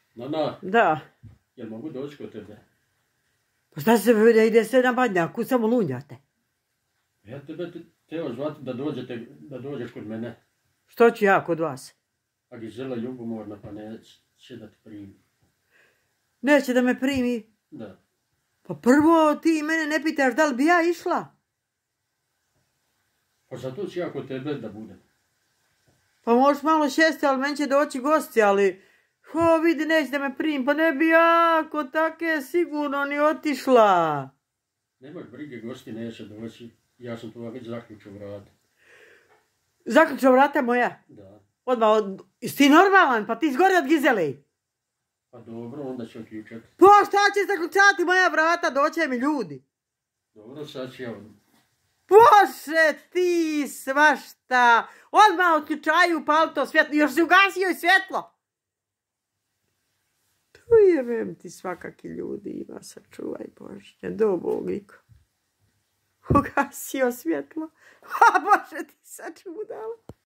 Nana, Da. jel mogu doći kod tebe? Pa šta se ne ide sve na badnjaku, samo lunjate. Ja tebe teo zvati da dođeš kod mene. Što ću ja kod vas? A Gizela ljubomorna pa neće da te primi. Neće da me primi? Da. Pa prvo ti mene ne pitaš da li bi ja išla? Pa zato ću ja kod tebe da budem. Pa možeš malo šesti, ali meni će doći gosti, ali... vidi, neće da me primi, pa ne bi ja kod take sigurno ni otišla. Nemaš brige, gosti neće doći. Ja sam tu već zaključio vrata. Zaključio vrata moja? Da. Odmah, jesi ti normalan? Pa ti izgori od Gizele. Pa dobro, onda ću ključati. Pa šta će zaključati moja vrata, doće mi ljudi. Dobro, sad ću ja odmah. Bože ti svašta. Odmah otključaju, pali to svjetlo. Još si ugasio i svjetlo. Tu jebem ti svakaki ljudi ima, sačuvaj Bože. Do Bogliko. Ugasio svjetlo. A Bože ti sačudala.